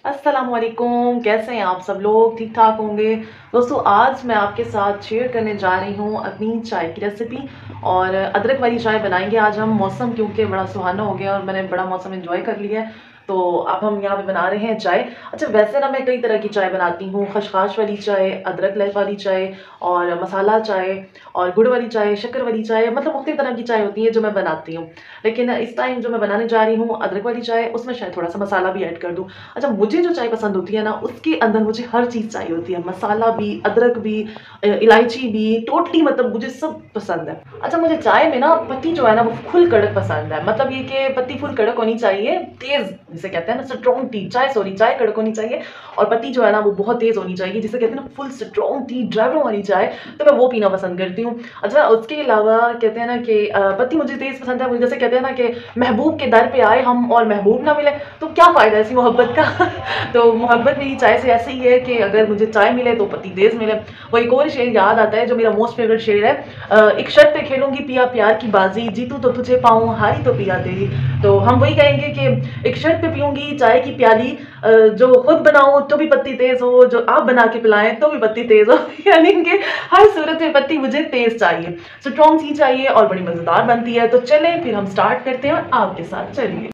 अस्सलामुअलैकुम, कैसे हैं आप सब लोग? ठीक ठाक होंगे। दोस्तों, आज मैं आपके साथ शेयर करने जा रही हूँ अपनी चाय की रेसिपी। और अदरक वाली चाय बनाएंगे आज हम। मौसम क्योंकि बड़ा सुहाना हो गया और मैंने बड़ा मौसम एंजॉय कर लिया है, तो अब हम यहाँ पे बना रहे हैं चाय। अच्छा, वैसे ना मैं कई तरह की चाय बनाती हूँ। खशखाश वाली चाय, अदरक वाली चाय, और मसाला चाय, और गुड़ वाली चाय, शक्कर वाली चाय, मतलब मुख्तलिफ तरह की चाय होती है जो मैं बनाती हूँ। लेकिन इस टाइम जो मैं बनाने जा रही हूँ अदरक वाली चाय, उसमें शायद थोड़ा सा मसाला भी ऐड कर दूँ। अच्छा, मुझे जो चाय पसंद होती है ना, उसके अंदर मुझे हर चीज़ चाहिए होती है। मसाला भी, अदरक भी, इलायची भी, टोटली, मतलब मुझे सब पसंद है। अच्छा, मुझे चाय में ना पत्ती जो है ना वो फुल कड़क पसंद है। मतलब ये कि पत्ती फुल कड़क होनी चाहिए, तेज जिसे कहते हैं ना, स्ट्रॉन्ग टी चाय, सॉरी, चाय कड़क होनी चाहिए। और पत्ती जो है ना वो बहुत तेज होनी चाहिए, जिसे कहते हैं ना फुल स्ट्रॉन्ग टी, ड्राइवरों वाली चाय। तो मैं वो पीना पसंद करती हूँ। अच्छा, उसके अलावा कहते हैं ना कि पत्ती मुझे तेज पसंद है। मुझे जैसे कहते हैं ना कि महबूब के दर पे आए हम और महबूब ना मिले, तो क्या फ़ायदा ऐसी मोहब्बत का। तो मोहब्बत मेरी चाय से ऐसे ही है कि अगर मुझे चाय मिले तो पत्ती तेज़ मिले। वो एक और शेर याद आता है जो मेरा मोस्ट फेवरेट शेर है। एक शर्त पे खेलूंगी पिया प्यार की बाजी, जीतू तो तुझे पाऊँ, हारी तो पिया तेरी। तो हम वही कहेंगे कि एक शर्त पे पीऊंगी चाय की प्याली, जो खुद बनाऊं तो भी पत्ती तेज हो, जो आप बना के पिलाएं तो भी पत्ती तेज हो। यानी कि हर सूरत में पत्ती मुझे तेज चाहिए, स्ट्रॉन्ग सी चाहिए और बड़ी मजेदार बनती है। तो चलें फिर हम स्टार्ट करते हैं और आपके साथ चलिए।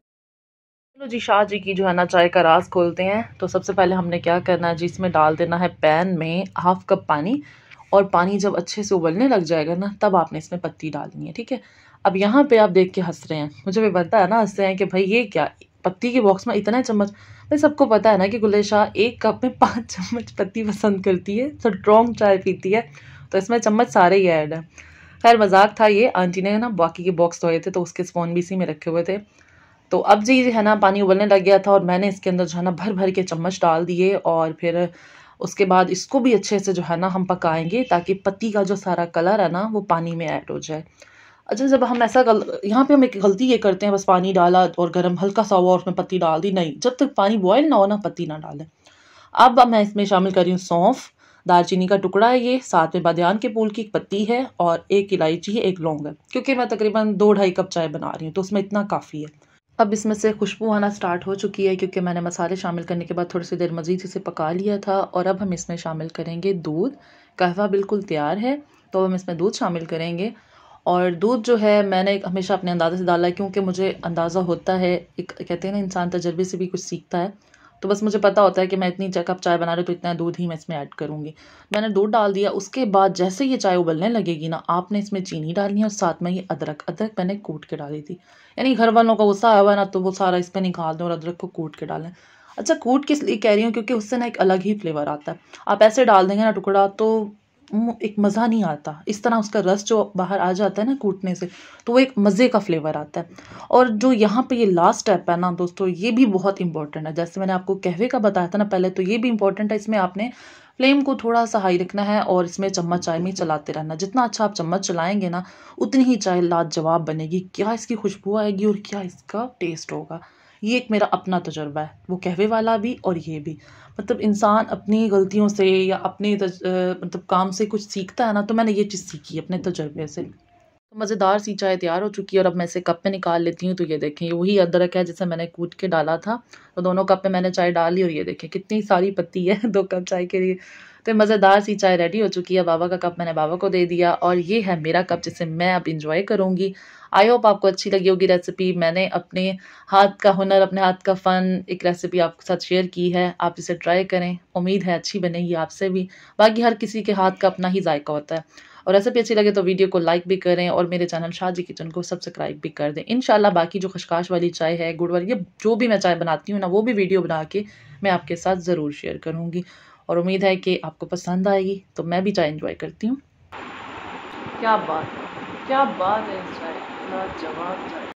चलो जी, शाह जी की जो है ना चाय का राज खोलते हैं। तो सबसे पहले हमने क्या करना है जी, इसमें डाल देना है पैन में हाफ कप पानी। और पानी जब अच्छे से उबलने लग जाएगा ना, तब आपने इसमें पत्ती डालनी है, ठीक है। अब यहाँ पे आप देख के हंस रहे हैं, मुझे भी पता है ना, हंस रहे हैं कि भाई ये क्या, पत्ती के बॉक्स में इतना चम्मच। भाई सबको पता है ना कि गुले शाह एक कप में 5 चम्मच पत्ती पसंद करती है, स्ट्रॉन्ग चाय पीती है, तो इसमें चम्मच सारे ही ऐड है। खैर मजाक था ये, आंटी ने ना बाकी के बॉक्स धोए थे तो उसके स्पून भी इसी में रखे हुए थे। तो अब जी है ना पानी उबलने लग गया था और मैंने इसके अंदर जो है ना भर भर के चम्मच डाल दिए। और फिर उसके बाद इसको भी अच्छे से जो है ना हम पकाएंगे, ताकि पत्ती का जो सारा कलर है ना वो पानी में ऐड हो जाए। अच्छा, जब हम ऐसा यहाँ पे हम एक गलती ये करते हैं, बस पानी डाला और गर्म हल्का सा हुआ और उसमें पत्ती डाल दी। नहीं, जब तक पानी बॉयल ना हो ना, पत्ती ना डालें। अब मैं इसमें शामिल कर रही हूँ सौंफ, दालचीनी का टुकड़ा है ये, साथ में बादियान के फूल की एक पत्ती है, और एक इलायची है, एक लौंग है। क्योंकि मैं तकरीबन 2-2.5 कप चाय बना रही हूँ तो उसमें इतना काफ़ी है। अब इसमें से खुशबू आना स्टार्ट हो चुकी है, क्योंकि मैंने मसाले शामिल करने के बाद थोड़ी सी देर मज़ीद इसे पका लिया था। और अब हम इसमें शामिल करेंगे दूध। कहवा बिल्कुल तैयार है, तो हम इसमें दूध शामिल करेंगे। और दूध जो है मैंने हमेशा अपने अंदाज़े से डाला है, क्योंकि मुझे अंदाज़ा होता है, एक कहते हैं ना इंसान तजर्बे से भी कुछ सीखता है। तो बस मुझे पता होता है कि मैं इतनी कप चाय बना रही हूँ तो इतना दूध ही मैं इसमें ऐड करूँगी। मैंने दूध डाल दिया। उसके बाद जैसे ये चाय उबलने लगेगी ना, आपने इसमें चीनी डालनी है और साथ में ये अदरक अदरक मैंने कूट के डाली थी। यानी घर वालों का गुस्सा आया हुआ है ना, तो वो सारा इस पर निकाल दें और अदरक को कूट के डालें। अच्छा, कूट किस लिए कह रही हूँ, क्योंकि उससे ना एक अलग ही फ्लेवर आता है। आप ऐसे डाल देंगे ना टुकड़ा, तो एक मज़ा नहीं आता। इस तरह उसका रस जो बाहर आ जाता है ना कूटने से, तो वो एक मज़े का फ्लेवर आता है। और जो यहाँ पे ये लास्ट स्टेप है ना दोस्तों, ये भी बहुत इंपॉर्टेंट है। जैसे मैंने आपको कहवे का बताया था ना पहले, तो ये भी इंपॉर्टेंट है। इसमें आपने फ्लेम को थोड़ा सा हाई रखना है और इसमें चम्मच चाय में चलाते रहना। जितना अच्छा आप चम्मच चलाएंगे ना, उतनी ही चाय लाजवाब बनेगी। क्या इसकी खुशबू आएगी और क्या इसका टेस्ट होगा। ये एक मेरा अपना तजुर्बा है, वो कहवे वाला भी और ये भी। मतलब इंसान अपनी गलतियों से या अपने मतलब काम से कुछ सीखता है ना, तो मैंने ये चीज़ सीखी अपने तजुर्बे से। तो मज़ेदार सी चाय तैयार हो चुकी है और अब मैं इसे कप में निकाल लेती हूँ। तो ये देखें, ये वही अदरक है जिसे मैंने कूट के डाला था। तो दोनों कप में मैंने चाय डाल ली और ये देखें कितनी सारी पत्ती है 2 कप चाय के लिए। तो मज़ेदार सी चाय रेडी हो चुकी है। बाबा का कप मैंने बाबा को दे दिया और ये है मेरा कप जिसे मैं अब इंजॉय करूँगी। आई होप आपको अच्छी लगी होगी रेसिपी। मैंने अपने हाथ का हुनर, अपने हाथ का फ़न, एक रेसिपी आपके साथ शेयर की है। आप इसे ट्राई करें, उम्मीद है अच्छी बनेगी आपसे भी। बाकी हर किसी के हाथ का अपना ही जायका होता है। और रेसिपी अच्छी लगे तो वीडियो को लाइक भी करें और मेरे चैनल शाह जी किचन को सब्सक्राइब भी कर दें। इंशाल्लाह बाकी जो खशखाश वाली चाय है, गुड़ वाली, ये जो भी मैं चाय बनाती हूँ ना, वो भी वीडियो बना के मैं आपके साथ ज़रूर शेयर करूँगी। और उम्मीद है कि आपको पसंद आएगी। तो मैं भी चाय इंजॉय करती हूँ। क्या बात है, क्या बात है इस चाय, लाजवाब चाय।